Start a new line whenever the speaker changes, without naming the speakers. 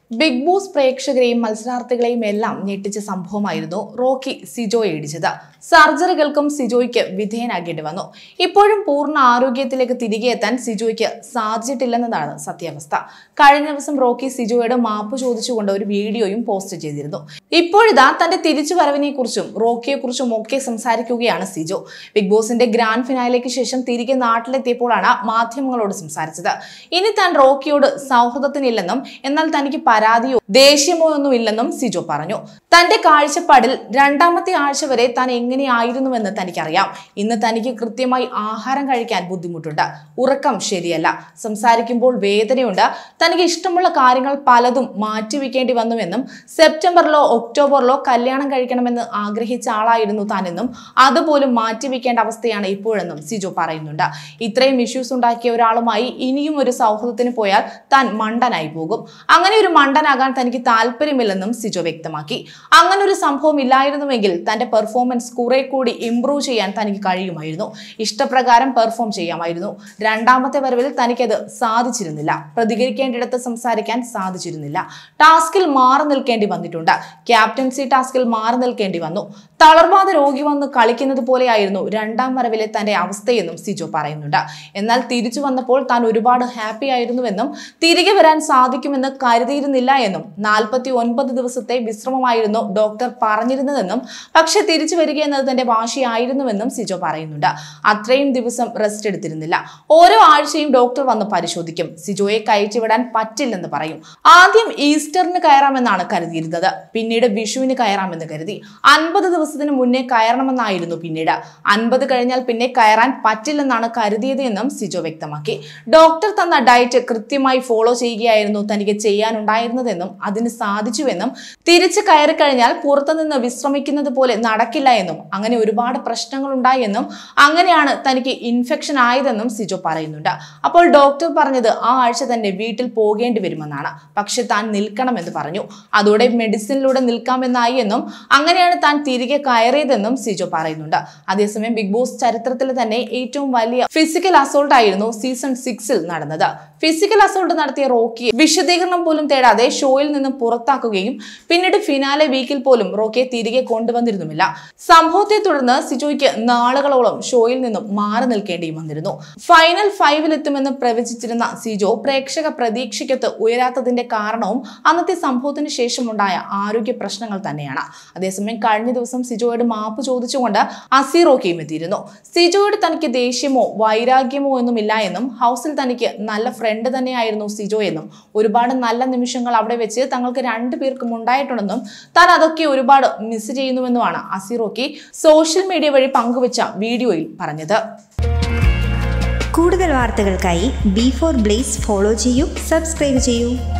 Big boss പ്രേക്ഷകരെയും മത്സരാർത്ഥികളെയും എല്ലാം ഞെട്ടിച്ച സംഭവമായിരുന്നു റോക്കി സിജോയെ ഇടിച്ചത്. സർജറികൾക്കും സിജോയ്ക്ക് വിധേയനാകേണ്ടി വന്നു. ഇപ്പോഴും പൂർണ്ണ ആരോഗ്യത്തിലേക്ക് തിരികെ എത്താൻ സിജോയ്ക്ക് സാധിച്ചിട്ടില്ലെന്നതാണ് സത്യാവസ്ഥ. കഴിഞ്ഞ ദിവസം റോക്കി സിജോയോട് മാപ്പ് ചോദിച്ചുകൊണ്ട് ഒരു വീഡിയോയും പോസ്റ്റ് ചെയ്തിരുന്നു. ഇപ്പോഴിതാ തന്റെ തിരിച്ചുവരവിനെ കുറിച്ചും റോക്കിയെ കുറിച്ചും ഒക്കെ സംസാരിക്കുകയാണ് സിജോ. ബിഗ് ബോസിന്റെ ഗ്രാൻഡ് ഫിനാലേക്ക് ശേഷം തിരികെ നാട്ടിലെത്തിയപ്പോഴാണ് മാധ്യമങ്ങളോട് സംസാരിച്ചത്. ഇനി താൻ റോക്കിയോട് സൗഹൃദത്തിനില്ലെന്നും എന്നാൽ തനിക്ക് പരാതിയോ ദേഷ്യമോ ഒന്നും ഇല്ലെന്നും സിജോ പറഞ്ഞു. തന്റെ കാഴ്ചപ്പാടിൽ രണ്ടാമത്തെ ആഴ്ച വരെ താൻ എങ്ങനെയായിരുന്നുവെന്ന് തനിക്കറിയാം. ഇന്ന് തനിക്ക് കൃത്യമായി ആഹാരം കഴിക്കാൻ ബുദ്ധിമുട്ടുണ്ട്, ഉറക്കം ശരിയല്ല, സംസാരിക്കുമ്പോൾ വേദനയുണ്ട്, തനിക്ക് ഇഷ്ടമുള്ള കാര്യങ്ങൾ പലതും മാറ്റിവെക്കേണ്ടി വന്നുവെന്നും സെപ്റ്റംബറിലോ ഒക്ടോബറിലോ കല്യാണം കഴിക്കണമെന്ന് ആഗ്രഹിച്ച ആളായിരുന്നു താനെന്നും അതുപോലും മാറ്റിവെക്കേണ്ട അവസ്ഥയാണ് ഇപ്പോഴെന്നും സിജോ പറയുന്നുണ്ട്. ഇത്രയും ഇഷ്യൂസ് ഉണ്ടാക്കിയ ഒരാളുമായി ഇനിയും ഒരു സൗഹൃദത്തിന് പോയാൽ താൻ മണ്ടനായി പോകും. അങ്ങനെ ഒരു മണ്ടനാകാൻ തനിക്ക് താല്പര്യമില്ലെന്നും സിജോ വ്യക്തമാക്കി. അങ്ങനെ ഒരു സംഭവം ഇല്ലായിരുന്നുവെങ്കിൽ തന്റെ പെർഫോമൻസ് കുറെ കൂടി ഇംപ്രൂവ് ചെയ്യാൻ തനിക്ക് കഴിയുമായിരുന്നു. ഇഷ്ടപ്രകാരം പെർഫോം ചെയ്യാമായിരുന്നു. രണ്ടാമത്തെ വരവിൽ തനിക്കത് സാധിച്ചിരുന്നില്ല. പ്രതികരിക്കേണ്ടിടത്ത് സംസാരിക്കാൻ സാധിച്ചിരുന്നില്ല. ടാസ്കിൽ മാറി നിൽക്കേണ്ടി വന്നിട്ടുണ്ട്. ക്യാപ്റ്റൻസി ടാസ്കിൽ മാറി നിൽക്കേണ്ടി വന്നു. തളർവാദ രോഗി വന്ന് കളിക്കുന്നത് പോലെയായിരുന്നു രണ്ടാം വരവിലെ തന്റെ അവസ്ഥയെന്നും സിജോ പറയുന്നുണ്ട്. എന്നാൽ തിരിച്ചു വന്നപ്പോൾ താൻ ഒരുപാട് ഹാപ്പി ആയിരുന്നുവെന്നും തിരികെ വരാൻ സാധിക്കുമെന്ന് കരുതിയിരുന്നില്ല എന്നും 49 ദിവസത്തെ വിശ്രമമായിരുന്നു ഡോക്ടർ പറഞ്ഞിരുന്നതെന്നും പക്ഷെ തിരിച്ചു വരിക എന്നത് തന്റെ വാശിയായിരുന്നുവെന്നും സിജോ പറയുന്നുണ്ട്. അത്രയും ദിവസം റെസ്റ്റ് എടുത്തിരുന്നില്ല. ഓരോ ആഴ്ചയും ഡോക്ടർ വന്ന് പരിശോധിക്കും. സിജോയെ കയറ്റിവിടാൻ പറ്റില്ലെന്ന് പറയും. ആദ്യം ഈസ്റ്ററിന് കയറാമെന്നാണ് കരുതിയിരുന്നത്. പിന്നീട് വിഷുവിന് കയറാമെന്ന് കരുതി. 50 ദിവസത്തിന് മുന്നേ കയറണമെന്നായിരുന്നു. പിന്നീട് 50 കഴിഞ്ഞാൽ പിന്നെ കയറാൻ പറ്റില്ലെന്നാണ് കരുതിയത് എന്നും സിജോ വ്യക്തമാക്കി. ഡോക്ടർ തന്ന ഡയറ്റ് കൃത്യമായി ഫോളോ ചെയ്യുകയായിരുന്നു തനിക്ക് ചെയ്യാനുണ്ടായിരുന്നതെന്നും അതിന് സാധിച്ചുവെന്നും തിരിച്ചു കയറി കഴിഞ്ഞാൽ പുറത്തുനിന്ന് വിശ്രമിക്കുന്നത് പോലെ നടക്കില്ല എന്നും അങ്ങനെ ഒരുപാട് പ്രശ്നങ്ങൾ ഉണ്ടായി എന്നും അങ്ങനെയാണ് തനിക്ക് ഇൻഫെക്ഷൻ ആയതെന്നും സിജോ പറയുന്നുണ്ട്. അപ്പോൾ ഡോക്ടർ പറഞ്ഞത് ആ ആഴ്ച തന്നെ വീട്ടിൽ പോകേണ്ടി വരുമെന്നാണ്. പക്ഷെ താൻ നിൽക്കണമെന്ന് പറഞ്ഞു. അതോടെ മെഡിസിനിലൂടെ നിൽക്കാമെന്നായി എന്നും അങ്ങനെയാണ് താൻ തിരികെ കയറിയതെന്നും സിജോ പറയുന്നുണ്ട്. അതേസമയം ബിഗ് ബോസ് ചരിത്രത്തിൽ തന്നെ ഏറ്റവും വലിയ ഫിസിക്കൽ അസോൾട്ട് ആയിരുന്നു സീസൺ 6 നടന്നത്. ഫിസിക്കൽ അസോൾട്ട് നടത്തിയ റോക്കിയെ വിശദീകരണം പോലും തേടാതെ ഷോയിൽ നിന്നും പുറത്താക്കുകയും പിന്നീട് ഫിനാലെ വീക്കിൽ പോലും റോക്കിയെ തിരികെ കൊണ്ടുവന്നിരുന്നുമില്ല. സംഭവത്തെ തുടർന്ന് സിജോയ്ക്ക് നാളുകളോളം ഷോയിൽ നിന്നും മാറി നിൽക്കേണ്ടിയും വന്നിരുന്നു. ഫൈനൽ 5 എത്തുമെന്ന് പ്രവചിച്ചിരുന്ന സിജോ പ്രേക്ഷക പ്രതീക്ഷയ്ക്കൊത്ത് ഉയരാത്തതിന്റെ കാരണവും അന്നത്തെ സംഭവത്തിന് ശേഷമുണ്ടായ ആരോഗ്യ പ്രശ്നങ്ങൾ തന്നെയാണ്. അതേസമയം കഴിഞ്ഞ ദിവസം സിജോയോട് മാപ്പ് ചോദിച്ചുകൊണ്ട് അസി റോക്കിയും എത്തിയിരുന്നു. സിജോയോട് തനിക്ക് ദേഷ്യമോ വൈരാഗ്യമോ ഒന്നുമില്ല എന്നും ഹൗസിൽ തനിക്ക് നല്ല ഫ്രണ്ട് തന്നെയായിരുന്നു സിജോ എന്നും ഒരുപാട് നല്ല നിമിഷങ്ങൾ അവിടെ വെച്ച് തങ്ങൾക്ക് രണ്ടുപേർക്കും ഉണ്ടായിട്ടുണ്ടെന്നും താൻ അതൊക്കെ ഒരുപാട് മിസ് ചെയ്യുന്നുവെന്നുമാണ് അസി റോക്കി സോഷ്യൽ മീഡിയ വഴി പങ്കുവച്ച വീഡിയോയിൽ പറഞ്ഞത്.
കൂടുതൽ വാർത്തകൾക്കായി B4 Blaze ഫോളോ ചെയ്യൂ, സബ്സ്ക്രൈബ് ചെയ്യൂ.